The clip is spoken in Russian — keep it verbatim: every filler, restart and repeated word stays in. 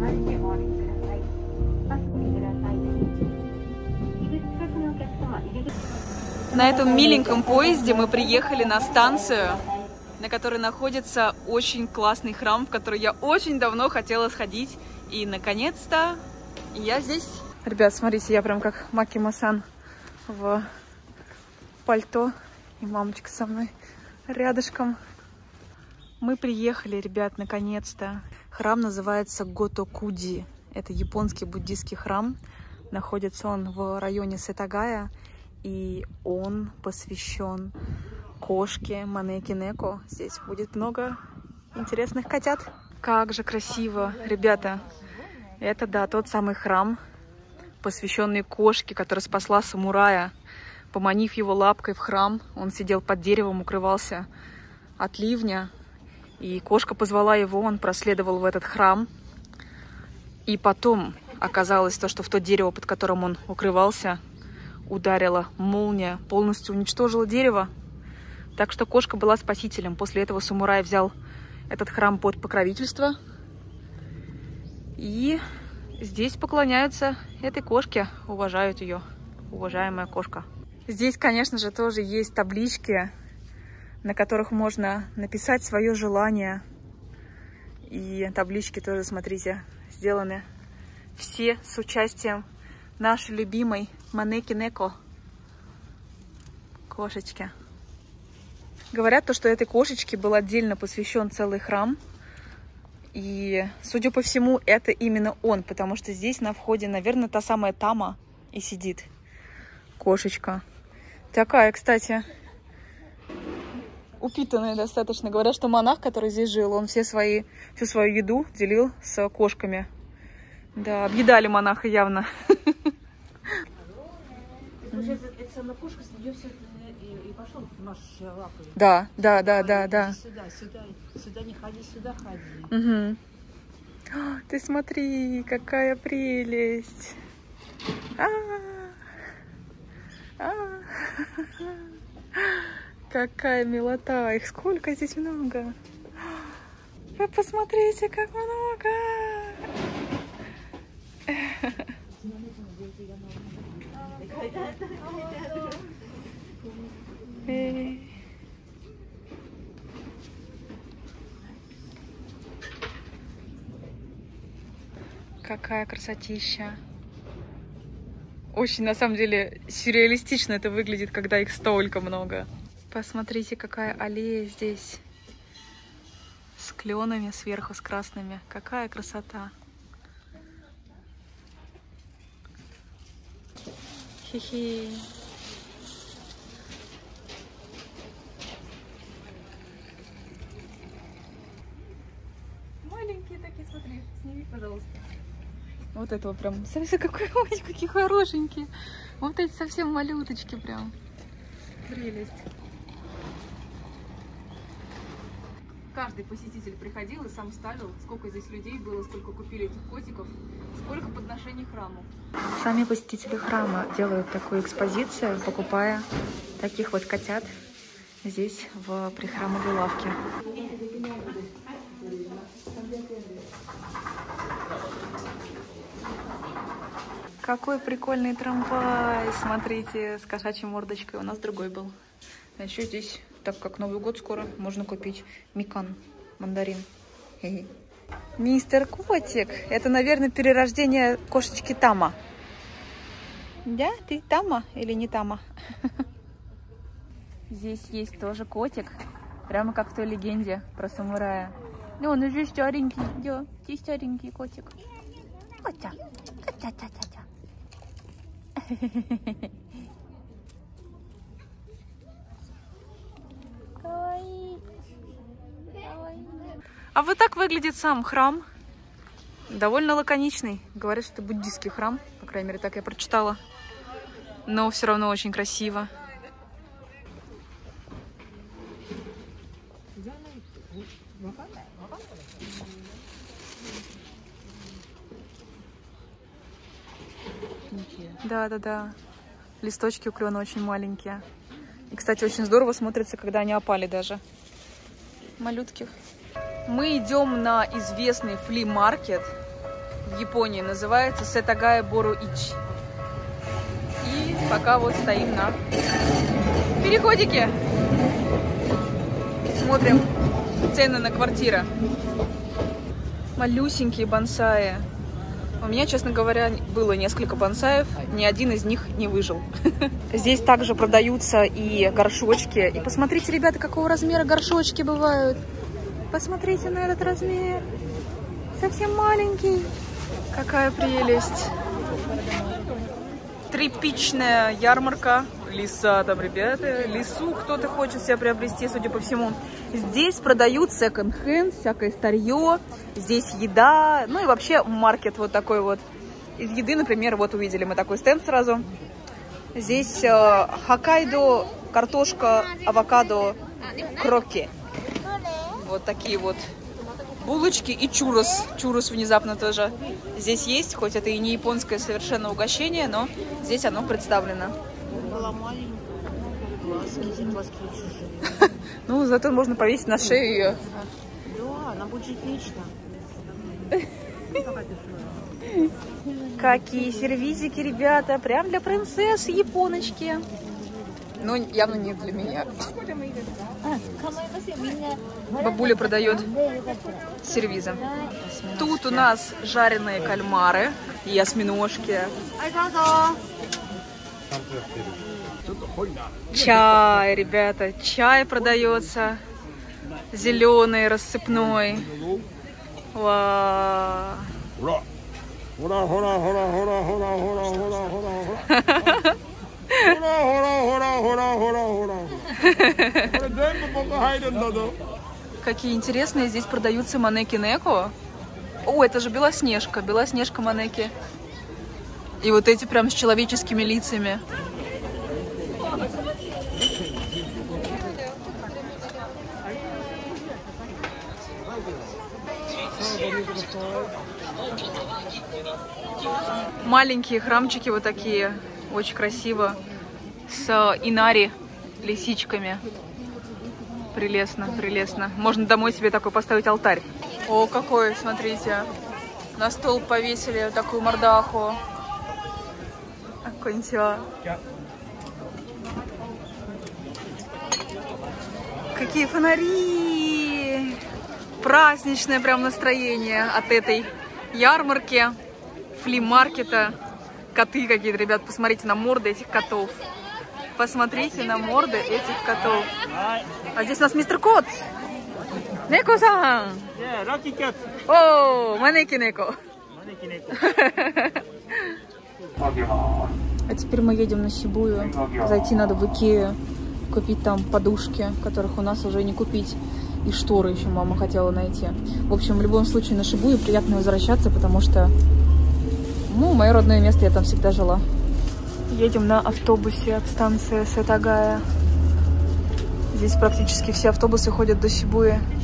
На этом миленьком поезде мы приехали на станцию, на которой находится очень классный храм, в который я очень давно хотела сходить. И, наконец-то, я здесь. Ребят, смотрите, я прям как Маки-сан в пальто. И мамочка со мной рядышком. Мы приехали, ребят, наконец-то. Храм называется Готокуди. Это японский буддийский храм. Находится он в районе Сетагая. И он посвящен кошке Манеки Неко. Здесь будет много интересных котят. Как же красиво, ребята. Это, да, тот самый храм, посвященный кошке, которая спасла самурая. Поманив его лапкой в храм, он сидел под деревом, укрывался от ливня. И кошка позвала его, он проследовал в этот храм. И потом оказалось то, что в то дерево, под которым он укрывался, ударила молния, полностью уничтожила дерево. Так что кошка была спасителем. После этого самурай взял этот храм под покровительство. И здесь поклоняются этой кошке, уважают ее, уважаемая кошка. Здесь, конечно же, тоже есть таблички, на которых можно написать свое желание. И таблички тоже, смотрите, сделаны все с участием нашей любимой Манеки Неко, кошечки. Говорят, то, что этой кошечке был отдельно посвящен целый храм. И, судя по всему, это именно он, потому что здесь на входе, наверное, та самая Тама и сидит. Кошечка. Такая, кстати, упитанная достаточно. Говорят, что монах, который здесь жил, он все свои, всю свою еду делил с кошками. Да, объедали монаха явно. Да, да, да, да, да. Сюда, сюда, сюда не ходи, сюда ходи. Угу. О, ты смотри, какая прелесть. А -а -а. Какая милота. Их сколько здесь много. Вы посмотрите, как много. Эй. Какая красотища. Очень, на самом деле, сюрреалистично это выглядит, когда их столько много. Посмотрите, какая аллея здесь. С кленами сверху, с красными. Какая красота. Хи-хи. Маленькие такие, смотри, сними, пожалуйста. Вот этого прям, совсем какой, ой, какие хорошенькие. Вот эти совсем малюточки прям. Прелесть. Каждый посетитель приходил и сам ставил, сколько здесь людей было, сколько купили этих котиков, сколько подношений храму. Сами посетители храма делают такую экспозицию, покупая таких вот котят здесь в прихрамовой лавке. Какой прикольный трамвай, смотрите, с кошачьей мордочкой. У нас другой был. А еще здесь, так как Новый год скоро, можно купить микан, мандарин. Хе-хе. Мистер Котик, это, наверное, перерождение кошечки Тама. Да, ты Тама или не Тама? Здесь есть тоже котик, прямо как в той легенде про самурая. Ну, он уже старенький, да, ты старенький котик. Котя, котя, котя, котя. А вот так выглядит сам храм. Довольно лаконичный. Говорят, что это буддийский храм. По крайней мере, так я прочитала. Но все равно очень красиво. Да, да, да. Листочки у клена очень маленькие. И, кстати, очень здорово смотрится, когда они опали даже. Малютки. Мы идем на известный фли-маркет. в Японии. Называется Сетагая Бору Ич. И пока вот стоим на переходике. Смотрим цены на квартиры. Малюсенькие бонсаи. У меня, честно говоря, было несколько бонсаев, ни один из них не выжил. Здесь также продаются и горшочки. И посмотрите, ребята, какого размера горшочки бывают. Посмотрите на этот размер. Совсем маленький. Какая прелесть. Тряпичная ярмарка. Леса там, ребята. Лесу кто-то хочет себе приобрести, судя по всему. Здесь продают секонд-хенд, всякое старье. Здесь еда. Ну и вообще маркет вот такой вот. Из еды, например, вот увидели мы такой стенд сразу. Здесь э, Хоккайдо, картошка, авокадо, кроки. Вот такие вот булочки и чурос. Чурос внезапно тоже здесь есть. Хоть это и не японское совершенно угощение, но здесь оно представлено. Была маленькая, глазки, глазки чужие. Ну, зато можно повесить на шею ее. Да, она будет жить вечно. Какие сервизики, ребята. Прям для принцесс, японочки. Но явно не для меня. Бабуля продает сервизы. Тут у нас жареные кальмары и осьминожки. Чай, ребята, чай продается. Зеленый, рассыпной. Вау. Какие интересные здесь продаются манеки-неко. О, это же Белоснежка, Белоснежка манеки. И вот эти прям с человеческими лицами. Маленькие храмчики вот такие, очень красиво, с инари, лисичками. Прелестно, прелестно. Можно домой себе такой поставить алтарь. О, какой, смотрите, на стол повесили такую мордаху. Конча. Какие фонари! Праздничное прям настроение от этой ярмарки, фли-маркета. Коты какие-то, ребят, посмотрите на морды этих котов. Посмотрите на морды этих котов. А здесь у нас мистер Кот. Неко-сан! О, манеки-неко. А теперь мы едем на Сибую. Зайти надо в Икею, купить там подушки, которых у нас уже не купить. И шторы еще мама хотела найти. В общем, в любом случае на Шибую приятно возвращаться, потому что, ну, мое родное место, я там всегда жила. Едем на автобусе от станции Сетагая. Здесь практически все автобусы ходят до Сибуи.